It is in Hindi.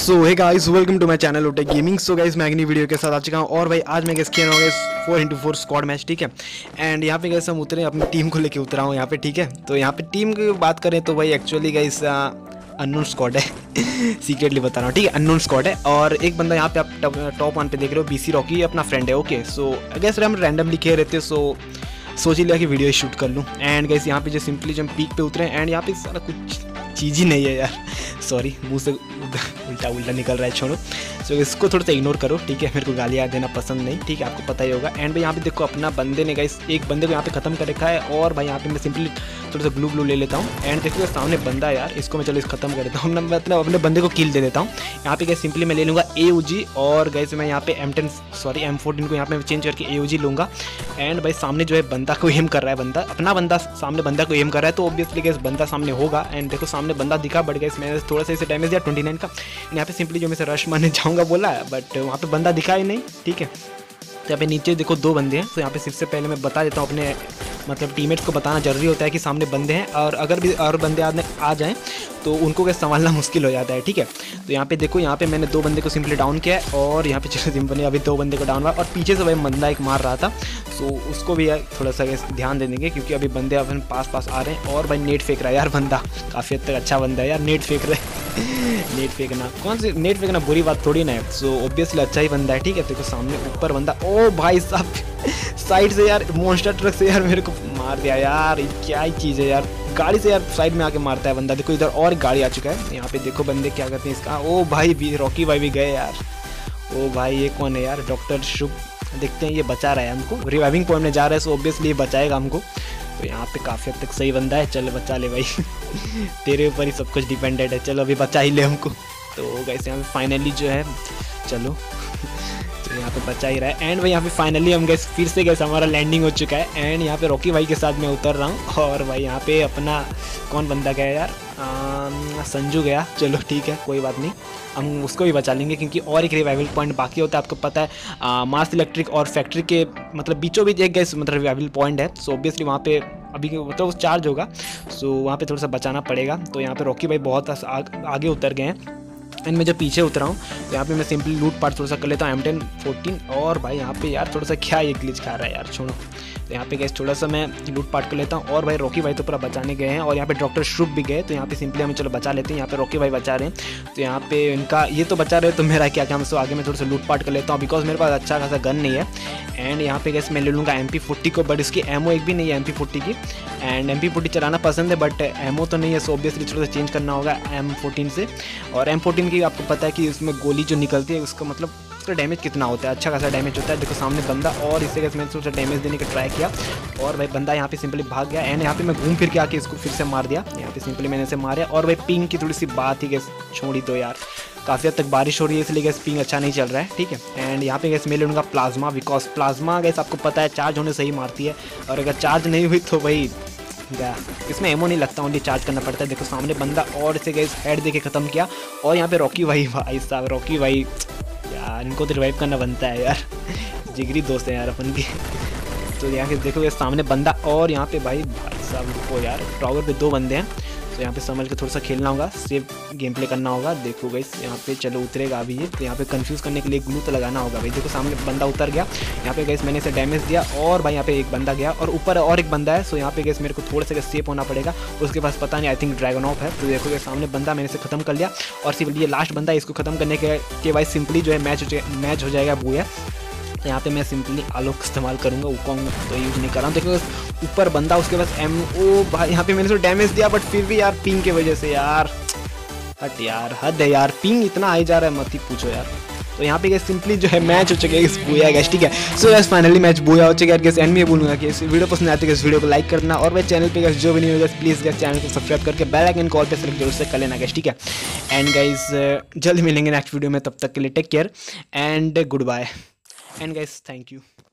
So hey guys, welcome to my channel उटे गेमिंग। सो गाइस, मैं अगली वीडियो के साथ आ चुका हूँ और भाई आज मैं गैस खेल रहा हूँ 4x4 स्क्वाड मैच, ठीक है। एंड यहाँ पे गैस हम उतरे अपनी टीम को लेके उतरा हूँ यहाँ पे, ठीक है। तो यहाँ पे टीम की बात करें तो भाई एक्चुअली गाइस अननोन स्क्वाड है सीक्रेटली बता रहा हूँ, ठीक है। अननोन स्क्वाड है और एक बंदा यहाँ पे आप टॉप 1 पे देख रहे हो, BC रॉकी अपना फ्रेंड है, ओके। सो गैस हम रैंडमली खेल रहे थे, सो सोच ही लिया कि वीडियो शूट कर लूँ। एंड गैस यहाँ पे जो सिंपली जो हम पीक पे उतरे एंड यहाँ पे सारा कुछ चीज़ ही नहीं है यार, सॉरी मुंह से उल्टा उल्टा निकल रहा है, छोड़ो। सो इसको थोड़ा सा इग्नोर करो, ठीक है। मेरे को गालियाँ देना पसंद नहीं, ठीक है, आपको पता ही होगा। एंड भाई यहाँ पे देखो अपना बंदे ने गाइस एक बंदे को यहाँ पे खत्म कर रखा है और भाई यहाँ पे मैं सिंपली थोड़ा सा ग्लू ले लेता हूँ। एंड देखो सामने बंदा यार, इसको मैं चलो खत्म कर देता हूँ, मतलब अपने बंदे को किल दे देता हूँ। यहाँ पे गैस सिंपली मैं ले लूँगा AUG और गैस मैं यहाँ पे M14 को यहाँ पे चेंज करके AUG लूँगा। एंड भाई सामने जो है बंदा को एम कर रहा है, बंदा अपना बंदा सामने बंदा को एम कर रहा है, तो ऑब्वियसली गैस बंदा सामने होगा। एंड देखो सामने बंदा दिखा, बट गैस मैंने थोड़ा सा इसे डैमेज दिया 29 का। यहाँ पे सिंपली जो मैं से रश मारने जाऊँगा बोला, बट वहाँ पे बंदा दिखा ही नहीं, ठीक है। तो यहाँ पे नीचे देखो 2 बंदे हैं। तो यहाँ पे सबसे पहले मैं बता देता हूँ, अपने मतलब टीममेट्स को बताना जरूरी होता है कि सामने बंदे हैं, और अगर भी और बंदे आ जाएं तो उनको क्या संभालना मुश्किल हो जाता है, ठीक है। तो यहाँ पे देखो, यहाँ पे मैंने 2 बंदे को सिंपली डाउन किया है और यहाँ पे चलो सिंपली अभी 2 बंदे को डाउन हुआ और पीछे से भाई बंदा एक मार रहा था, तो उसको भी यार थोड़ा सा ध्यान दे देंगे क्योंकि अभी बंदे अपन पास आ रहे हैं। और भाई नेट फेंक रहा है यार बंदा, काफ़ी हद तक अच्छा बंदा है यार, नेट फेंक रहा है नेट फेंकना कौन सी नेट फेंकना बुरी बात थोड़ी ना है। सो ऑब्वियसली अच्छा ही बंदा है, ठीक है। देखो सामने ऊपर बंदा, ओ भाई साहब साइड से यार मॉन्स्टर ट्रक से यार मेरे को मार दिया यार, क्या ही चीज़ है यार, गाड़ी से यार साइड में आके मारता है बंदा। देखो इधर और गाड़ी आ चुका है, यहाँ पे देखो बंदे क्या करते हैं इसका। ओ भाई भी रॉकी भाई भी गए यार, ओ भाई ये कौन है यार, डॉक्टर शुभ, देखते हैं ये बचा रहा है हमको, रिवाइविंग पॉइंट में जा रहा है, सो ऑब्वियसली ये बचाएगा हमको। तो यहाँ पे काफ़ी हद तक सही बंदा है, चल बचा ले भाई तेरे ऊपर ही सब कुछ डिपेंडेंट है, चलो अभी बचा ही ले हमको। तो गाइस यहाँ पे फाइनली जो है चलो यहाँ पे बचा ही रहा है। एंड भाई यहाँ पे फाइनली हम गए फिर से गए, हमारा लैंडिंग हो चुका है। एंड यहाँ पे रॉकी भाई के साथ मैं उतर रहा हूँ और भाई यहाँ पे अपना कौन बंदा गया यार, संजू गया, चलो ठीक है कोई बात नहीं, हम उसको भी बचा लेंगे क्योंकि और एक रिवाइवल पॉइंट बाकी होता है, आपको पता है। मास इलेक्ट्रिक और फैक्ट्री के मतलब बीचों बीच एक गैस मतलब रिवाइवल पॉइंट है, सो ऑब्वियसली वहाँ पे अभी तो चार्ज होगा, सो वहाँ पे थोड़ा सा बचाना पड़ेगा। तो यहाँ पे रॉकी भाई बहुत आगे उतर गए हैं एंड मैं जब पीछे उतरा हूँ तो यहाँ पे मैं सिंपली लूट पार्ट थोड़ा सा कर लेता हूँ M10-14। और भाई यहाँ पे यार थोड़ा सा क्या ये ग्लिच खा रहा है यार, छोड़ो। तो यहाँ पे गैस थोड़ा सा मैं लूट पार्ट कर लेता हूँ और भाई रॉकी भाई तो पूरा बचाने गए हैं और यहाँ पे डॉक्टर शुभ भी गए, तो यहाँ पे सिंपली हमें चलो बचा लेते हैं। यहाँ पे रॉकी भाई बचा रहे हैं, तो यहाँ पे इनका ये तो बचा रहे हैं, तो मेरा क्या काम, सो आगे मैं थोड़ा सा लूट पार्ट कर लेता हूँ बिकॉज मेरे पास अच्छा खासा गन नहीं है। एंड यहाँ पे गैस मैं ले लूँगा MP40 को, बट इसकी एमओ एक भी नहीं है MP40 की। एंड MP40 चलाना पसंद है बट एमओ तो नहीं है, सो ऑब्वियसली थोड़ा सा चेंज करना होगा M14 से। और M14 की आपको पता है कि उसमें गोली जो निकलती है उसका मतलब उसका डैमेज कितना होता है, अच्छा खासा डैमेज होता है। देखो सामने बंदा, और इससे मैंने थोड़ा डैमेज देने का ट्राई किया और भाई बंदा यहाँ पे सिंपली भाग गया। एंड यहाँ पे मैं घूम फिर के आके इसको फिर से मार दिया, यहाँ पे सिंपली मैंने इसे मारा। और भाई पिंग की थोड़ी सी बात ही गैस छोड़ी, तो यार काफ़ी हद तक बारिश हो रही है इसलिए गैस पिंग अच्छा नहीं चल रहा है, ठीक है। एंड यहाँ पे गैस मैं लूँगा प्लाज्मा, बिकॉज प्लाज्मा गैस आपको पता है चार्ज होने से ही मारती है, और अगर चार्ज नहीं हुई तो भाई इसमें एमो नहीं लगता, ओनली चार्ज करना पड़ता है। देखो सामने बंदा, और इसे गैस हेड दे के ख़त्म किया। और यहाँ पे रॉकी भाई साहब, रॉकी भाई यार इनको तो रिवाइव करना बनता है यार जिगरी दोस्त हैं यार अपन की। तो यहाँ पे देखो ये सामने बंदा, और यहाँ पे भाई साहब रुको यार, टावर पे 2 बंदे हैं, तो यहाँ पे समझ के थोड़ा सा खेलना होगा, सेफ गेम प्ले करना होगा। देखो गाइस यहाँ पे चलो उतरेगा अभी ये, तो यहाँ पे कंफ्यूज करने के लिए ग्लू तो लगाना होगा भाई। देखो सामने बंदा उतर गया, यहाँ पे गाइस मैंने इसे डैमेज दिया और भाई यहाँ पे एक बंदा गया और ऊपर और एक बंदा है, सो यहाँ पे गाइस मेरे को थोड़ा सा सेफ होना पड़ेगा, उसके पास पता नहीं, आई थिंक ड्रैगन ऑफ है। तो देखो सामने बंदा, मैंने इसे खत्म कर लिया और सिर्फ ये लास्ट बंदा, इसको खत्म करने के बाद सिंपली जो है मैच हो जाएगा बूया। तो यहाँ पे मैं सिंपली आलोक इस्तेमाल करूँगा, वुकोंग तो यूज नहीं कर रहा हूँ। देखो ऊपर बंदा, उसके पास ओ भाई यहाँ पे मैंने उसको डैमेज दिया, बट फिर भी यार पिंग की वजह से यार हट यार, हद है यार, पिंग इतना आई जा रहा है मत ही पूछो यार। तो यहाँ पे सिंपली जो है मैच हो चुका है इस बूया गैस, ठीक है। So guys finally match booyah हो चुका है गैस। एंड मैं बोलूँगा कि इस वीडियो पसंद आती है इस वीडियो को लाइक करना, और भाई चैनल पे गैस जो भी नहीं होगा प्लीज़ गैस चैनल को सब्सक्राइब करके बेल आइकन कॉल पे सेलेक्ट जरूर से कर लेना गैस, ठीक है। एंड गाइस जल्द मिलेंगे नेक्स्ट वीडियो में, तब तक के लिए take care and good bye and guys thank you.